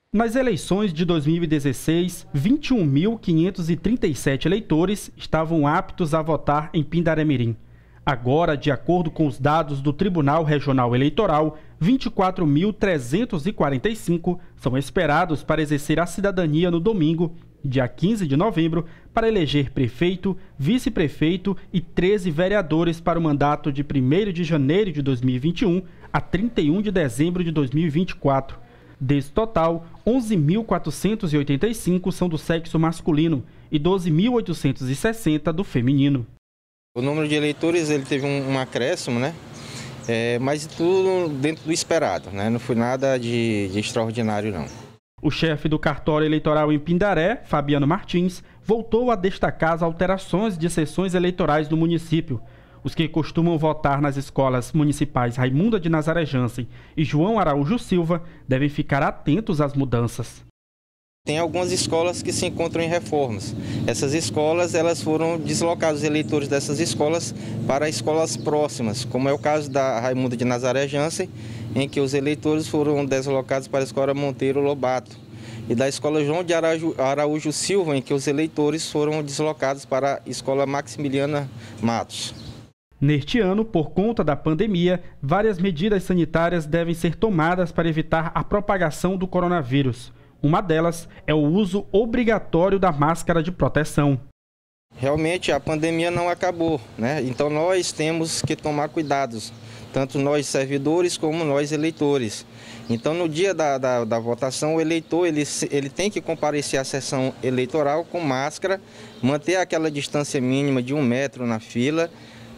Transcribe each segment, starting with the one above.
Nas eleições de 2016, 21.537 eleitores estavam aptos a votar em Pindaré-Mirim. Agora, de acordo com os dados do Tribunal Regional Eleitoral, 24.345 são esperados para exercer a cidadania no domingo, dia 15 de novembro, para eleger prefeito, vice-prefeito e 13 vereadores para o mandato de 1º de janeiro de 2021 a 31 de dezembro de 2024. Desse total, 11.485 são do sexo masculino e 12.860 do feminino. O número de eleitores ele teve um acréscimo, né? Mas tudo dentro do esperado, né? Não foi nada de extraordinário, não. O chefe do cartório eleitoral em Pindaré, Fabiano Martins, voltou a destacar as alterações de sessões eleitorais do município. Os que costumam votar nas escolas municipais Raimunda de Nazaré Jansen e João Araújo Silva devem ficar atentos às mudanças. Tem algumas escolas que se encontram em reformas. Essas escolas elas foram deslocados os eleitores dessas escolas para escolas próximas, como é o caso da Raimunda de Nazaré Jansen, em que os eleitores foram deslocados para a escola Monteiro Lobato, e da escola João de Araújo Silva, em que os eleitores foram deslocados para a escola Maximiliana Matos. Neste ano, por conta da pandemia, várias medidas sanitárias devem ser tomadas para evitar a propagação do coronavírus. Uma delas é o uso obrigatório da máscara de proteção. Realmente a pandemia não acabou, né? Então nós temos que tomar cuidados, tanto nós servidores como nós eleitores. Então no dia da votação o eleitor ele tem que comparecer à sessão eleitoral com máscara, manter aquela distância mínima de 1 metro na fila,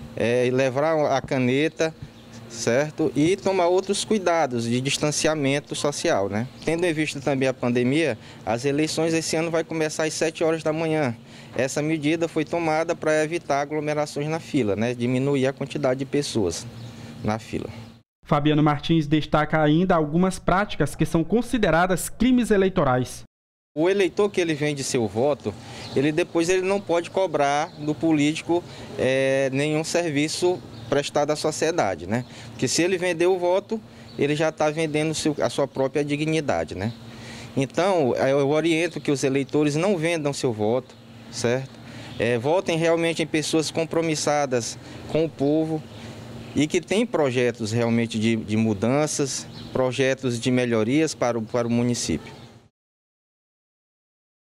levar a caneta, certo? E tomar outros cuidados de distanciamento social, né? Tendo em vista também a pandemia, as eleições esse ano vai começar às 7 horas da manhã. Essa medida foi tomada para evitar aglomerações na fila, né? Diminuir a quantidade de pessoas na fila. Fabiano Martins destaca ainda algumas práticas que são consideradas crimes eleitorais. O eleitor que ele vende seu voto, ele não pode cobrar do político nenhum serviço prestado à sociedade, né? Porque se ele vender o voto, ele já está vendendo a sua própria dignidade, né? Então, eu oriento que os eleitores não vendam seu voto, certo? Votem realmente em pessoas compromissadas com o povo e que têm projetos realmente de mudanças, projetos de melhorias para o município.